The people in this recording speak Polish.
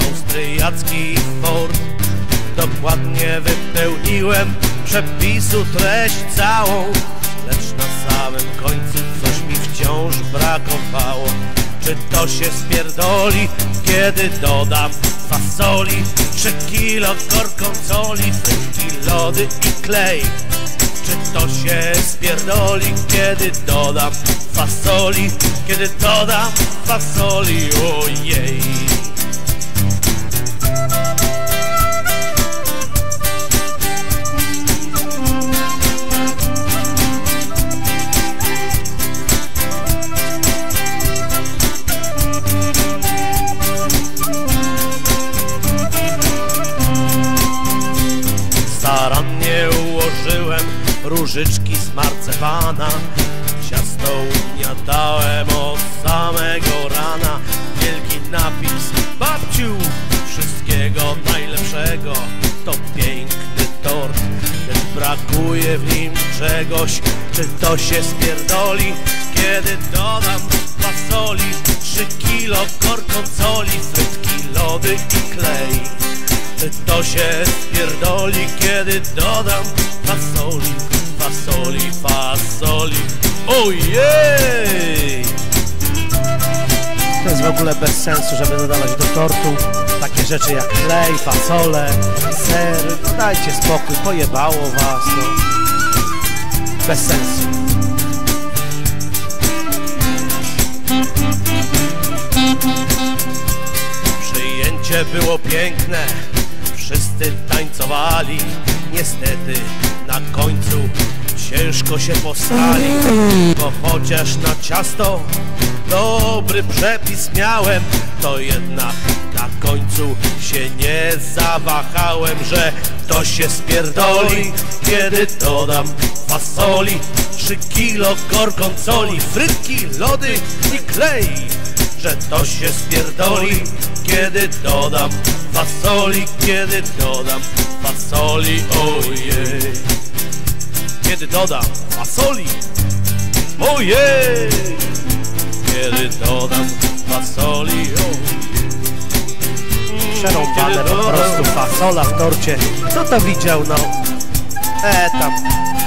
austriacki Ford. Dokładnie wypełniłem przepisu treść całą, lecz na samym końcu coś mi wciąż brakowało. Czy to się spierdoli, kiedy dodam fasoli? 3 kilo gorgonzoli, frytki, lody i klej. Czy to się spierdoli, kiedy dodam fasoli? Kiedy dodam fasoli, ojej. Starannie ułożyłem różyczki z marcepana, ciasto ugniatałem od samego rana. Wielki napis: babciu, wszystkiego najlepszego, to piękny tort, lecz brakuje w nim czegoś. Czy to się spierdoli, kiedy dodam fasoli? 3 kilo gorgonzoli, frytki, lody i klej. Czy to się spierdoli, kiedy dodam fasoli, fasoli, fasoli, ojej! To jest w ogóle bez sensu, żeby dodawać do tortu takie rzeczy jak klej, fasole, ser. Dajcie spokój, pojebało was, no. Bez sensu. Przyjęcie było piękne, wszyscy tańcowali. Niestety na końcu ciężko się posrali, bo chociaż na ciasto dobry przepis miałem, to jednak na końcu się nie zawahałem, że to się spierdoli, kiedy dodam fasoli. 3 kilo gorgonzoli, frytki, lody i klej. Że to się spierdoli, kiedy dodam fasoli, kiedy dodam fasoli, ojej. Kiedy dodam fasoli, ojej. Kiedy dodam fasoli, ojej. Przerąbane po prostu, fasola w torcie. Kto to widział, no? Tam